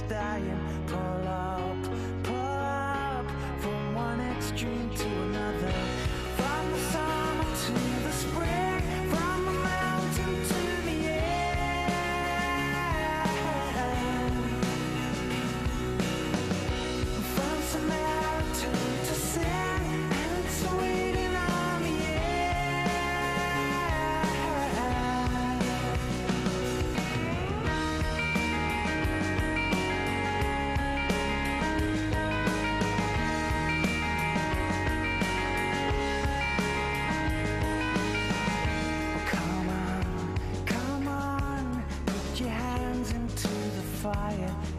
dying. Pull up from one extreme to another. From the summer to the spring, from the mountain to the air. From Samaritan to sin, and it's waiting on the Come on, put your hands into the fire.